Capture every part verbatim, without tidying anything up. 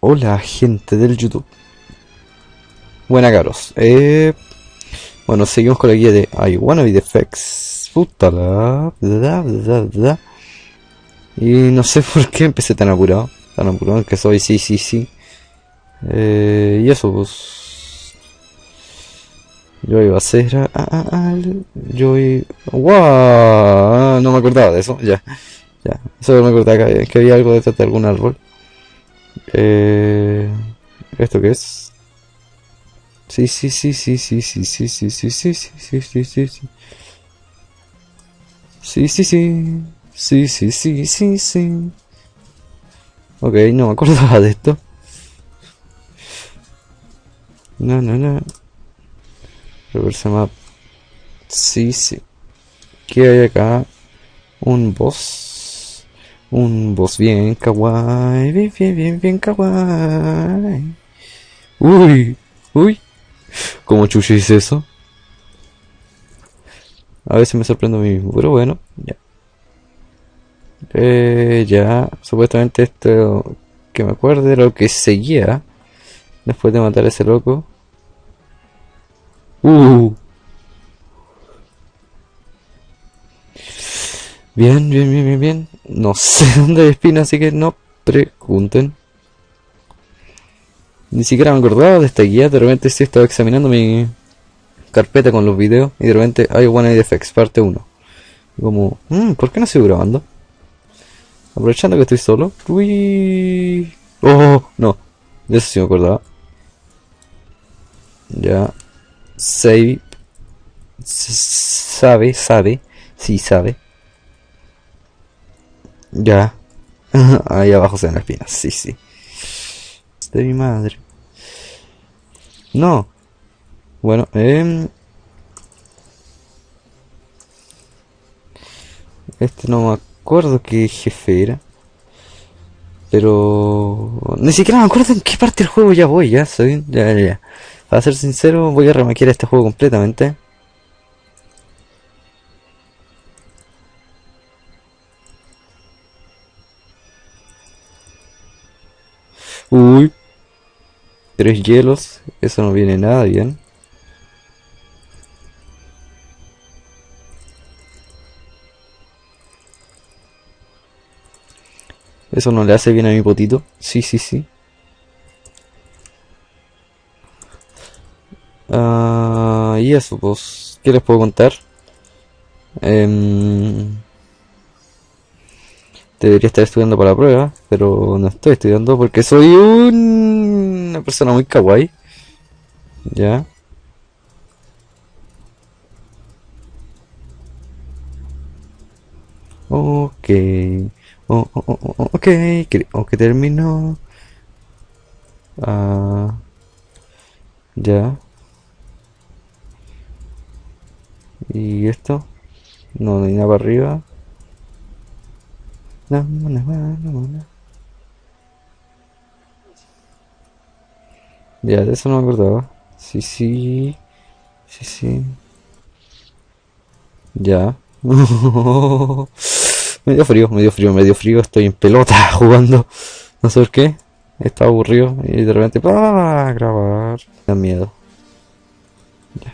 Hola gente del YouTube. Buena caros. Eh, bueno, seguimos con la guía de I wanna be the facts. Puta la... bla, bla, bla. Y no sé por qué empecé tan apurado. Tan apurado que soy, sí, sí, sí. Eh, y eso pues... Yo iba a hacer... Ah, ah, ah, yo iba... ¡Wow! No me acordaba de eso, ya. Ya, solo me acordaba que, que había algo detrás de algún árbol. Eh... ¿Esto qué es? Sí, sí, sí, sí, sí, sí, sí, sí, sí, sí, sí, sí, sí, sí, sí. Sí, sí, sí. Sí, sí, sí, sí, sí. Ok, no me acordaba de esto. No, no, no. Reverse map. Sí, sí. ¿Qué hay acá? Un boss. Un boss bien kawaii. Bien, bien, bien, bien kawaii. Uy, uy. ¿Cómo chucho hice eso? A veces me sorprendo a mí mismo, pero bueno, ya. Eh, ya, supuestamente esto que me acuerde era lo que seguía después de matar a ese loco. Uh, bien, bien, bien, bien, bien. No sé dónde hay espina, así que no pregunten. Ni siquiera me acordaba de esta guía. De repente sí estaba examinando mi carpeta con los videos y de repente hay One Night Effects parte uno. Como, mmm, ¿por qué no sigo grabando? Aprovechando que estoy solo. Uy. Oh, no. De eso sí me acordaba. Ya. Save. Sabe, sabe. Sí, sabe. Ya. Ahí abajo se ven las espinas. Sí, sí. De mi madre. No. Bueno, eh, este no me acuerdo qué jefe era. Pero... Ni siquiera me acuerdo en qué parte del juego ya voy, ya. Soy... Ya, ya, ya. Para ser sincero, voy a remaquear este juego completamente. Uy. Tres hielos. Eso no viene nada bien. Eso no le hace bien a mi potito. Sí, sí, sí. Ah, y eso, pues... ¿Qué les puedo contar? Eh, Debería estar estudiando para la prueba, pero no estoy estudiando porque soy un... una persona muy kawaii. Ya. Ok. Oh, oh, oh, oh, ok. Creo que terminó. Ah, ya. ¿Y esto? No, no hay nada para arriba. No, no, no, no, no, no. Ya, de eso no me acordaba. Sí, sí. Sí, sí. Ya. Me dio frío, me dio frío, me dio frío. Estoy en pelota jugando. No sé por qué. Estaba aburrido y de repente ¡pah! Grabar. Me da miedo. Ya,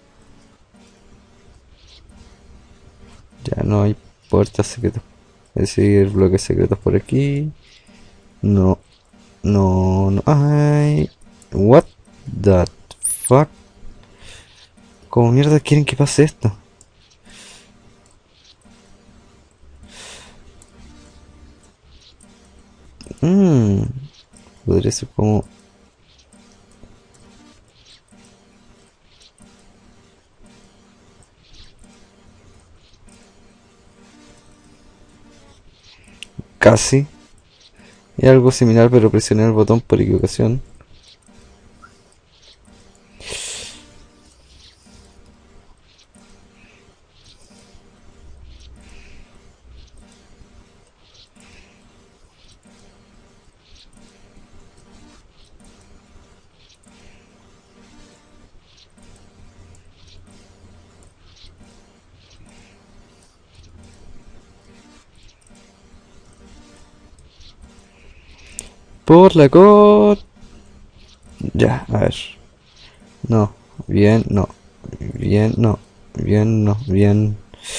ya no hay puertas secretas. Es decir, bloques secretos por aquí. No, no, no hay. What the fuck? ¿Cómo mierda quieren que pase esto? Mmm. Podría ser como... Casi. Es algo similar, pero presioné el botón por equivocación. Por la cor... Ya, a ver. No, bien, no. Bien, no. Bien, no. Bien.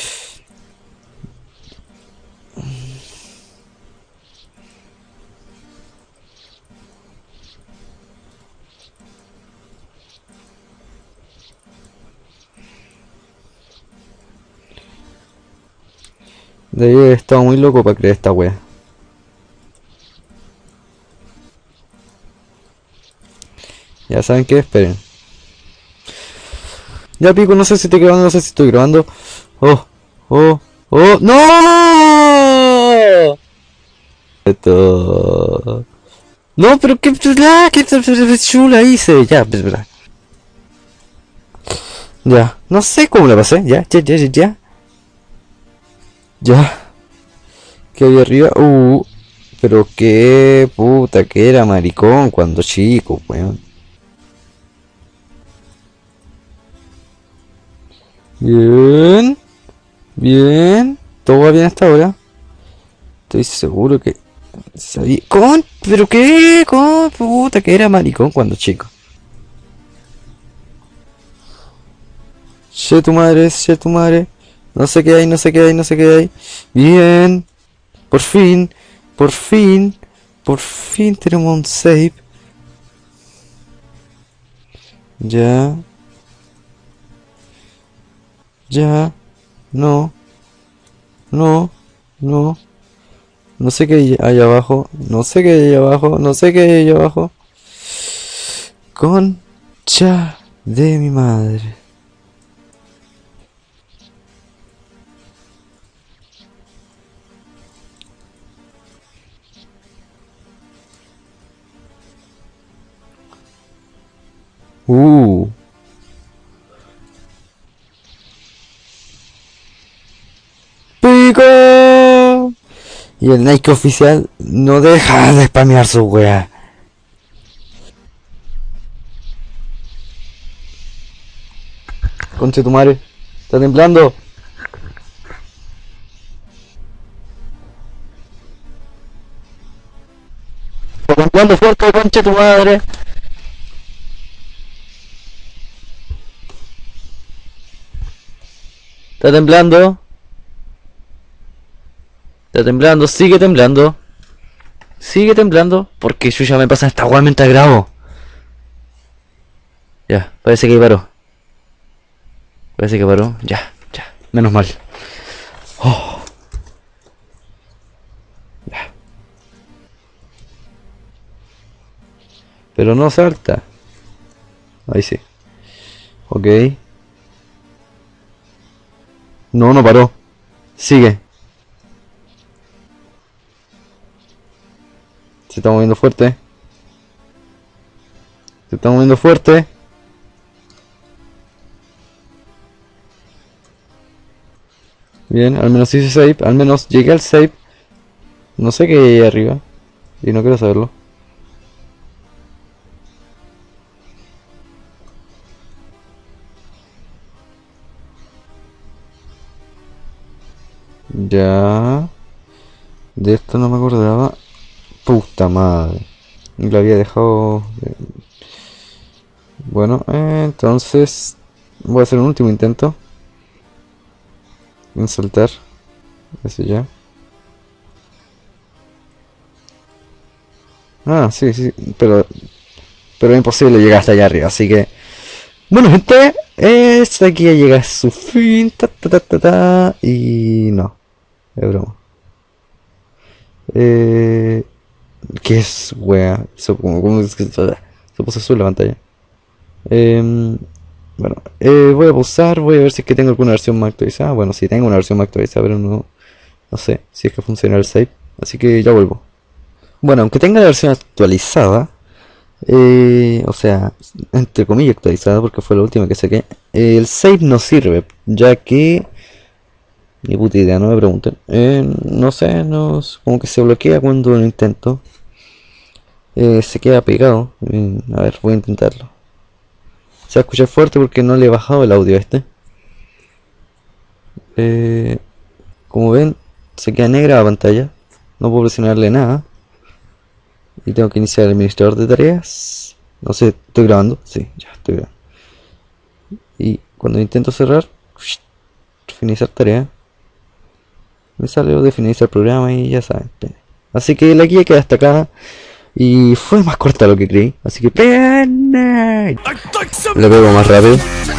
De ahí he estado muy loco para creer esta wea. Ya saben qué, esperen. Ya pico, no sé si estoy grabando, no sé si estoy grabando. Oh, oh, oh, ¡no! Esto... No, pero qué, ah, qué chula hice. Ya, pues, verdad. Ya, no sé cómo la pasé. Ya, ya, ya, ya, ya. Ya. ¿Qué había arriba? Uh, pero qué puta que era maricón cuando chico, weón. Bien, bien. Todo va bien hasta ahora. Estoy seguro que sabía. ¿Con? ¿Pero qué? ¿Con? Puta que era maricón cuando chico. Che tu madre, che tu madre. No sé qué hay, no sé qué hay, no sé qué hay. Bien. Por fin, por fin, por fin tenemos un save. Ya, ya, no, no, no. No sé qué hay ahí abajo, no sé qué hay ahí abajo, no sé qué hay ahí abajo. Concha de mi madre. Uh, pico. Y el Nike oficial no deja de spamear su wea. Concha de tu madre, está temblando. Está temblando fuerte, concha de tu madre. Está temblando. Está temblando, sigue temblando. Sigue temblando. Porque yo ya me pasa esta weá mientras grabo. Ya, parece que paró. Parece que paró. Ya, ya. Menos mal. Oh, ya. Pero no salta. Ahí sí. Ok. No, no paró. Sigue. Se está moviendo fuerte. Se está moviendo fuerte. Bien, al menos hice save. Al menos llegué al save. No sé qué hay ahí arriba. Y no quiero saberlo. Ya. De esto no me acordaba. Puta madre. Lo había dejado. eh, Bueno, eh, entonces. Voy a hacer un último intento. En saltar. Eso ya. Ah, sí, sí. Pero. Pero es imposible llegar hasta allá arriba. Así que. Bueno, gente. Esta aquí ya llega a su fin. Ta, ta, ta, ta, ta, y no. Es broma. Eh. ¿Qué es, wea? Eso, como, como es que- se puso azul la pantalla. Em, bueno, eh, voy a pausar, voy a ver si es que tengo alguna versión más actualizada. Bueno, sí tengo una versión más actualizada, pero no, no sé si es que funciona el save. Así que ya vuelvo. Bueno, aunque tenga la versión actualizada, eh, o sea, entre comillas actualizada, porque fue la última que saqué, eh, el save no sirve, ya que... Ni puta idea, no me pregunten. Eh, no sé, no, como que se bloquea cuando lo intento. Eh, se queda pegado. Eh, a ver, voy a intentarlo. Se va a escuchar fuerte porque no le he bajado el audio a este. Eh, como ven, se queda negra la pantalla. No puedo presionarle nada. Y tengo que iniciar el administrador de tareas. No sé, ¿estoy grabando? Sí, ya estoy grabando. Y cuando intento cerrar, finalizar tarea, me sale lo de finalizar programa y ya saben. Así que la guía queda hasta acá. Y fue más corta de lo que creí. Así que... le pego más rápido.